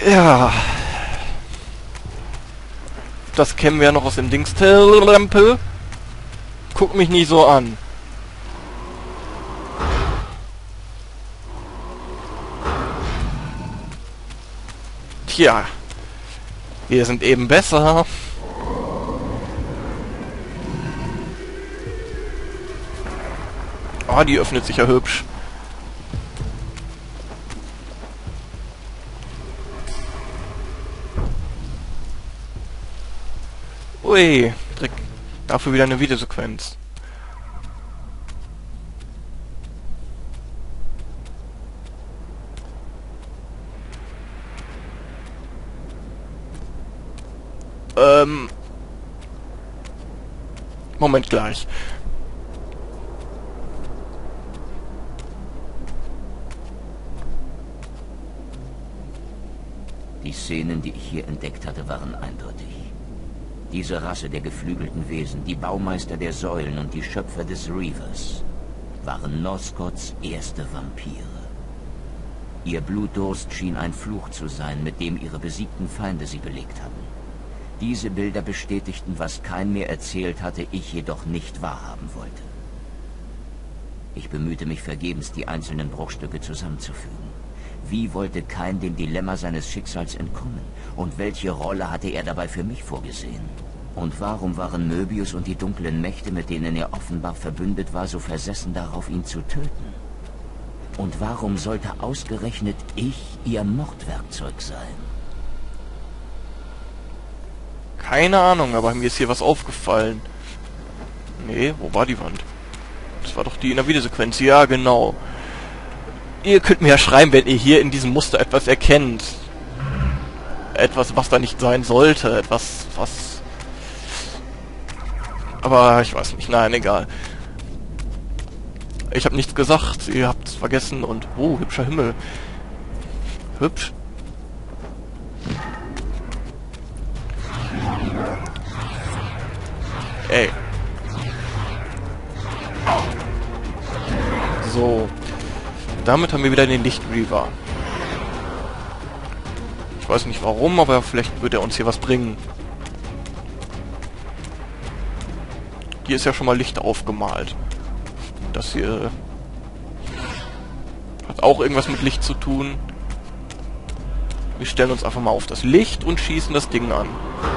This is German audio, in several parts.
Ja. Das kennen wir ja noch aus dem Dingstempel. Guck mich nicht so an. Tja. Wir sind eben besser. Ah, die öffnet sich ja hübsch. Ui, direkt dafür wieder eine Videosequenz. Moment gleich. Die Szenen, die ich hier entdeckt hatte, waren eindeutig. Diese Rasse der geflügelten Wesen, die Baumeister der Säulen und die Schöpfer des Reavers, waren Northcots erste Vampire. Ihr Blutdurst schien ein Fluch zu sein, mit dem ihre besiegten Feinde sie belegt hatten. Diese Bilder bestätigten, was Kain mir erzählt hatte, ich jedoch nicht wahrhaben wollte. Ich bemühte mich vergebens, die einzelnen Bruchstücke zusammenzufügen. Wie wollte Kain dem Dilemma seines Schicksals entkommen? Und welche Rolle hatte er dabei für mich vorgesehen? Und warum waren Möbius und die dunklen Mächte, mit denen er offenbar verbündet war, so versessen darauf, ihn zu töten? Und warum sollte ausgerechnet ich ihr Mordwerkzeug sein? Keine Ahnung, aber mir ist hier was aufgefallen. Nee, wo war die Wand? Das war doch die in der Videosequenz. Ja, genau. Ihr könnt mir ja schreiben, wenn ihr hier in diesem Muster etwas erkennt. Etwas, was da nicht sein sollte. Etwas, was... Aber ich weiß nicht. Nein, egal. Ich habe nichts gesagt. Ihr habt es vergessen und... Oh, hübscher Himmel. Hübsch. Ey. So. Damit haben wir wieder den Lichtreaver. Ich weiß nicht warum, aber vielleicht wird er uns hier was bringen. Hier ist ja schon mal Licht aufgemalt. Das hier hat auch irgendwas mit Licht zu tun. Wir stellen uns einfach mal auf das Licht und schießen das Ding an.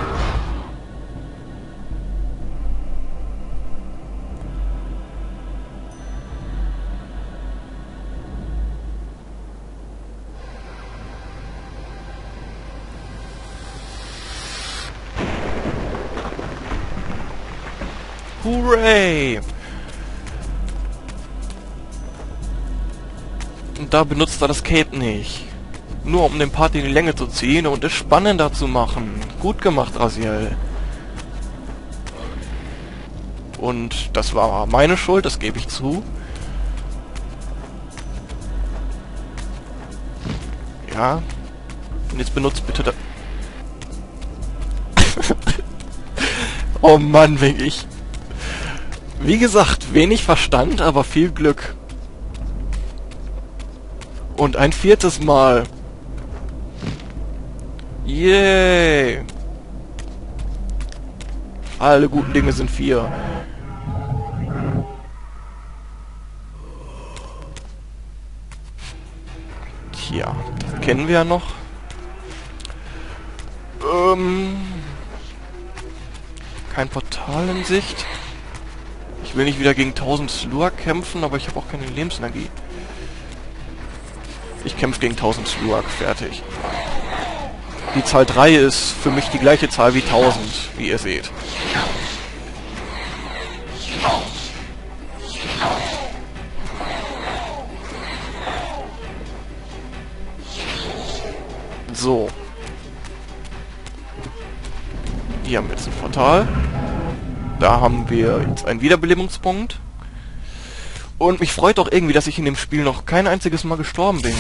Hooray! Und da benutzt er das Cape nicht. Nur um den Part in die Länge zu ziehen und es spannender zu machen. Gut gemacht, Raziel. Und das war meine Schuld, das gebe ich zu. Ja. Und jetzt benutzt bitte das... Oh Mann, wie gesagt, wenig Verstand, aber viel Glück. Und ein viertes Mal. Yay! Alle guten Dinge sind 4. Tja, das kennen wir ja noch. Kein Portal in Sicht. Ich will nicht wieder gegen 1000 Sluag kämpfen, aber ich habe auch keine Lebensenergie. Ich kämpfe gegen 1000 Sluag, fertig. Die Zahl 3 ist für mich die gleiche Zahl wie 1000, wie ihr seht. So. Hier haben wir jetzt ein Portal. Da haben wir jetzt einen Wiederbelebungspunkt. Und mich freut doch irgendwie, dass ich in dem Spiel noch kein einziges Mal gestorben bin.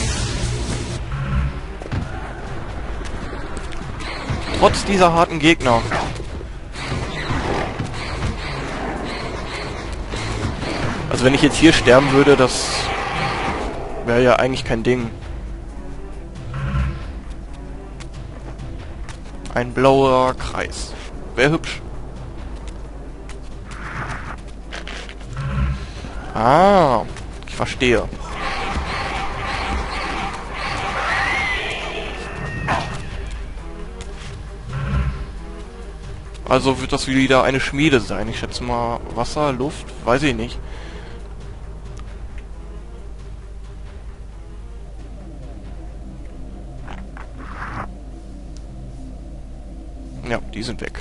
Trotz dieser harten Gegner. Also wenn ich jetzt hier sterben würde, das wäre ja eigentlich kein Ding. Ein blauer Kreis. Wäre hübsch. Ah, ich verstehe. Also wird das wieder eine Schmiede sein. Ich schätze mal Wasser, Luft, weiß ich nicht. Ja, die sind weg.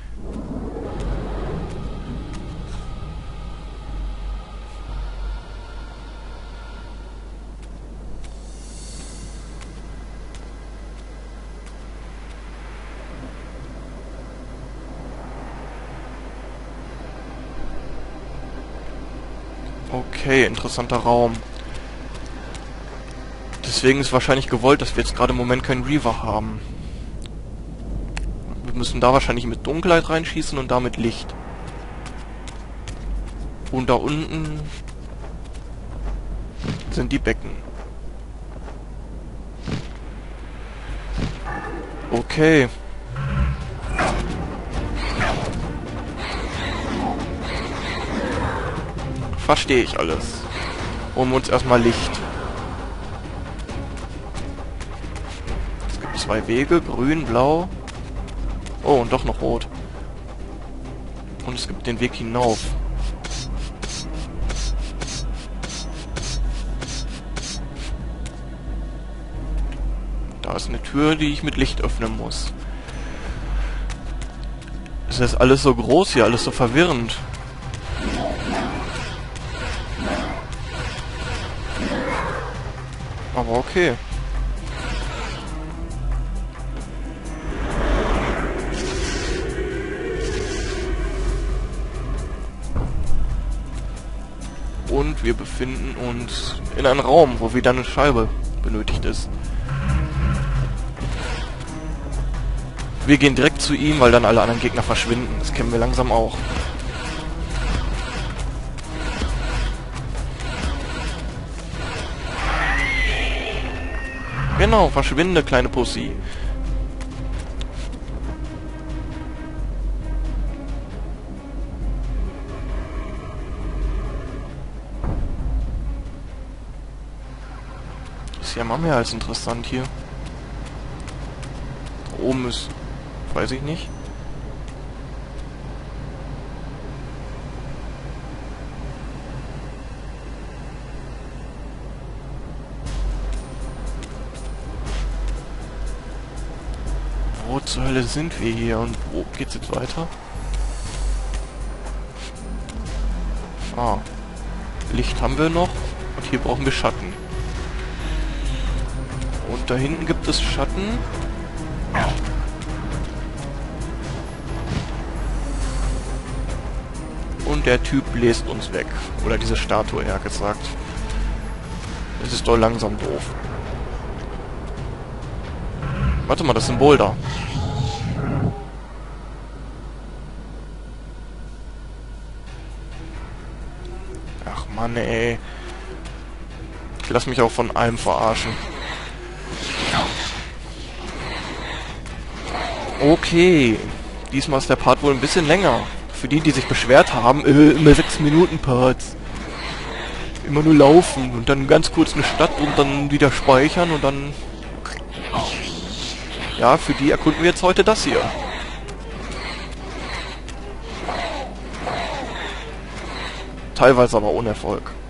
Okay, interessanter Raum. Deswegen ist wahrscheinlich gewollt, dass wir jetzt gerade im Moment keinen Reaver haben. Wir müssen da wahrscheinlich mit Dunkelheit reinschießen und da mit Licht. Und da unten sind die Becken. Okay. Verstehe ich alles. Holen wir uns erstmal Licht. Es gibt 2 Wege, grün, blau. Oh, und doch noch rot. Und es gibt den Weg hinauf. Da ist eine Tür, die ich mit Licht öffnen muss. Es ist alles so groß hier, alles so verwirrend. Aber okay. Und wir befinden uns in einem Raum, wo wieder eine Scheibe benötigt ist. Wir gehen direkt zu ihm, weil dann alle anderen Gegner verschwinden. Das kennen wir langsam auch. Genau, verschwinde, kleine Pussy. Ist ja mal mehr als interessant hier. Da oben ist... weiß ich nicht. Wo zur Hölle sind wir hier und wo geht's jetzt weiter? Ah. Licht haben wir noch und hier brauchen wir Schatten. Und da hinten gibt es Schatten. Und der Typ bläst uns weg. Oder diese Statue, eher gesagt. Es ist doch langsam doof. Warte mal, das ist ein Boulder. Ach Mann, ey. Ich lass mich auch von allem verarschen. Okay. Diesmal ist der Part wohl ein bisschen länger. Für die, die sich beschwert haben, immer 6 Minuten Parts. Immer nur laufen und dann ganz kurz eine Stadt und dann wieder speichern und dann... Ja, für die erkunden wir jetzt heute das hier. Teilweise aber ohne Erfolg.